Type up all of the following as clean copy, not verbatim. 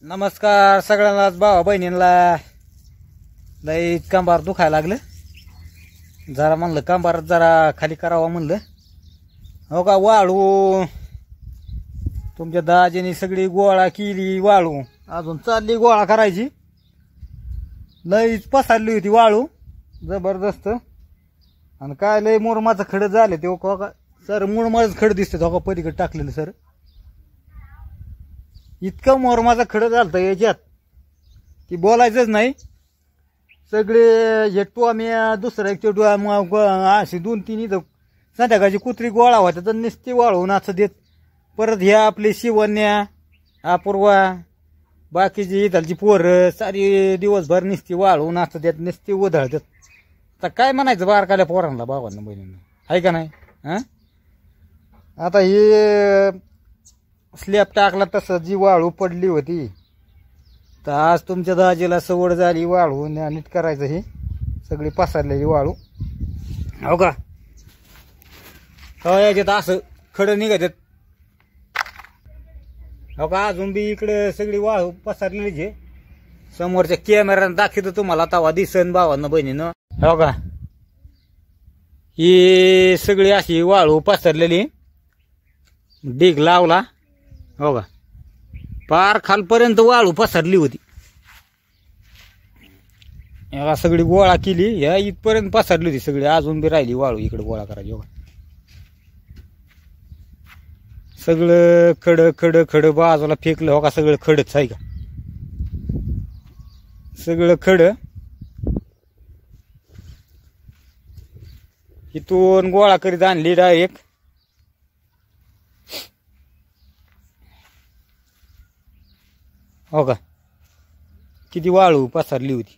नमस्कार सगळ्यांनाच भावा बहिणींना. लई कंबार दुखायला लागलं, जरा म्हणलं कंबार जरा खाली करावं म्हणलं. हो का, वाळू तुमच्या दाजीने सगळी गोळा केली, वाळू अजून चालली गोळा करायची. लईच पसरली होती वाळू जबरदस्त. आणि काय लय मुरमाचं खड झालं ते का सर, मुरमाचं खड दिसतं तो का पलीकडे टाकलेलं सर. इतकं मोरमाचा खडं झालं याच्यात की बोलायचंच नाही. सगळे हे टोम्या दुसरा एक अशी 2-3 इथं संध्याकाळची कुत्री गोळा व्हायचं तर नुसती वाळवून असं देत. परत ह्या आपली शिवण्या अपूर्वा बाकीची इथलची पोरं सारी दिवसभर नुसती वाळवून असं देत, नुसती उधळतात. तर काय म्हणायचं बारकाल्या पोरांना, भावांना बहिणींना, आहे का नाही? हां, आता हे स्लॅब टाकला तसं जी वाळू पडली होती, तर आज तुमच्या दाजीला सवड झाली वाळू नीट करायचं. ही सगळी पसरलेली वाळू हो का, याच्यात असं खडं निघतात हो का. अजून बी इकडे सगळी वाळू पसरलेलीच आहे. समोरच्या कॅमेऱ्यानं दाखवतो तुम्हाला, तवा दिसन भावांना बहिणीनं. हो का, ही सगळी अशी वाळू पसरलेली, डिग लावला हो का, पार खालपर्यंत वाळू पसरली होती. याला सगळी गोळा केली, या इथपर्यंत पसरली होती सगळी. अजून बी राहिली वाळू इकडे गोळा करायची हो का. सगळं खड खड खड बाजूला फेकलं हो का, सगळं खडच आहे का, सगळं खड. इथून गोळा करीत आणली डायरेक्ट. हो का, किती वाळू पसरली होती.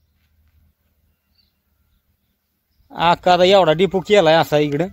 आता एवढा डिपो केलाय असा इकडं.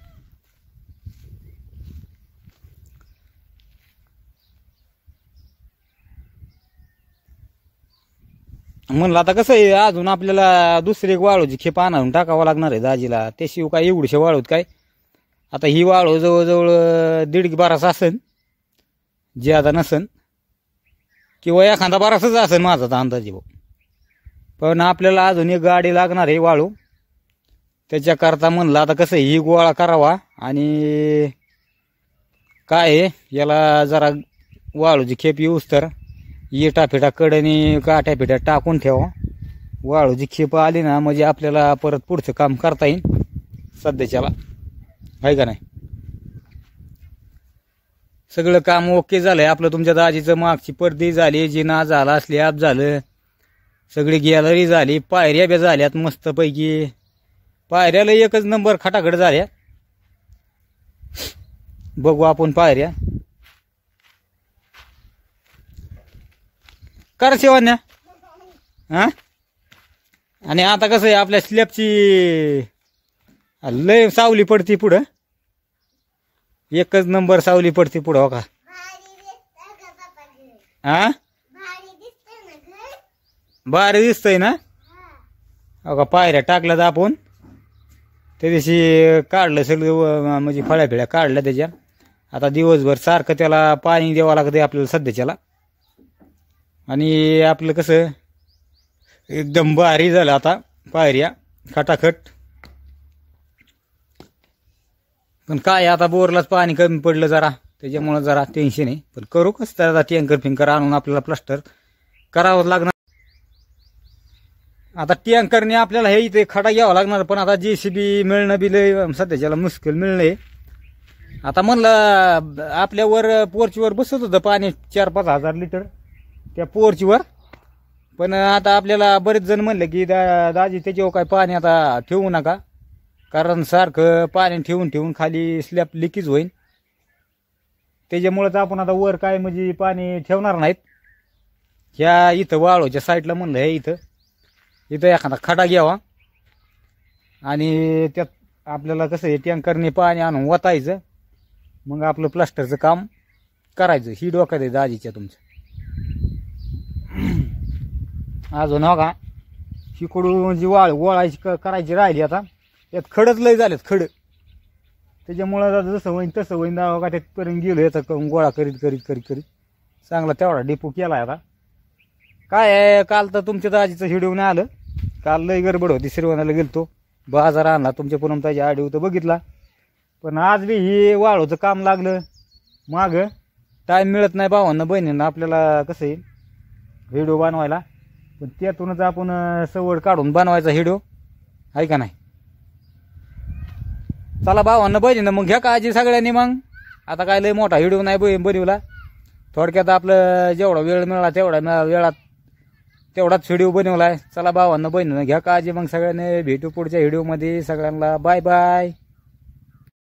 म्हणलं आता कसं आहे, अजून आपल्याला दुसरी एक वाळूची खेप आणून टाकावं लागणार आहे दाजीला. त्याशिवाय काय एवढीशा वाळूत काय. आता ही वाळू जवळजवळ 1.5 बारास असन, ज्यादा नसन, किंवा एखादा बारासच असेल माझा तर अंदाजे भाऊ. पण आपल्याला अजून एक गाडी लागणार आहे वाळू. त्याच्याकरता म्हणलं आता कसं ही गोळा करावा, आणि काय आहे याला जरा वाळूची खेप येऊस तर इटा फिटा कडेने काठ्या फिट्या टाकून ठेवा. वाळूची खेप आली ना म्हणजे आपल्याला परत पुढचं काम करता येईल सध्याच्याला, आहे का नाही. सगळं काम ओके झालंय आपलं. तुमच्या दाजीचं मागची पडदी झाली, जिना झाला, स्लॅब झालं, सगळी गॅलरी झाली, पायऱ्या बी झाल्यात मस्तपैकी. पायऱ्याला एकच नंबर खटाखट झाल्या. बघू आपण पायऱ्या. कर शिवण्या. हा, आणि आता कसं आहे आपल्या स्लॅबची लय सावली पडती पुढं, एकच नंबर सावली पडती पुढं हो का. हा, भारी दिसतंय ना हो का. पायऱ्या टाकल्यात आपण त्या दिवशी, काढलं सगळं म्हणजे फळ्या फिळ्या काढल्या त्याच्या. आता दिवसभर सारखं त्याला पाणी द्यावं लागतं आपल्याला सध्याच्याला. आणि आपलं कसं एकदम भारी झालं आता पायऱ्या खटाखट. पण काय आता बोरलाच पाणी कमी पडलं जरा, त्याच्यामुळं जरा टेन्शन आहे. पण करू कसं तर आता टँकर फिंकर आणून आपल्याला प्लास्टर करावं लागणार. आता टँकरने आपल्याला हे इथे खडा घ्यावा लागणार. पण आता JCB मिळणं बी लय सध्याच्याला मुश्किल मिळणं. आता म्हणलं आपल्यावर पोर्चवर बसत होतं पाणी 4-5 हजार लिटर त्या पोर्चवर. पण आता आपल्याला बरेच जण म्हणले की दाजी त्याच्यावर काय पाणी आता ठेवू नका, कारण सारखं पाणी ठेवून ठेवून खाली स्लॅब लिकेज होईल. त्याच्यामुळेच आपण आता वर काय म्हणजे पाणी ठेवणार नाहीत. ह्या इथं वाळूच्या साईडला म्हणलं हे इथं एखादा खडा घ्यावा, आणि त्यात आपल्याला कसं आहे टँकरने पाणी आणून वतायचं, मग आपलं प्लास्टरचं काम करायचं. ही डोक्यात आहे दाजीच्या तुमचं. अजून हो का, शिकडून जी गोळायची करायची राहिली आता, त्यात खडच लय झालेत खड. त्याच्यामुळं जसं होईन तसं होईन का, त्यातपर्यंत गेलो याचा गोळा करीत करीत करीत करीत चांगला तेवढा डिपो केला आता. काय आहे, काल तर तुमच्या दाजीचं व्हिडिओ नाही आलं. काल लई गडबड होती, श्रीवनाला गेलतो, बाजार आणला तुमच्या पुनमताची आडिओ तर बघितला. पण आज बी हे वाळूचं काम लागलं माग. टाईम मिळत नाही भावांना बहिणींना आपल्याला कसं आहे व्हिडिओ बनवायला. पण त्यातूनच आपण सवड काढून बनवायचा व्हिडिओ आहे का नाही. चला भावांना बहिणींना मग घ्या काळजी सगळ्यांनी. मग आता काय लय मोठा व्हिडिओ नाही बनवला, थोडक्यात आपलं जेवढा वेळ मिळाला तेवढा वेळात तेवढाच व्हिडिओ बनवलाय. चला भावांना बहिणींना घ्या काळजी. मग सगळ्यांनी भेटू पुढच्या व्हिडिओमध्ये. सगळ्यांना बाय बाय.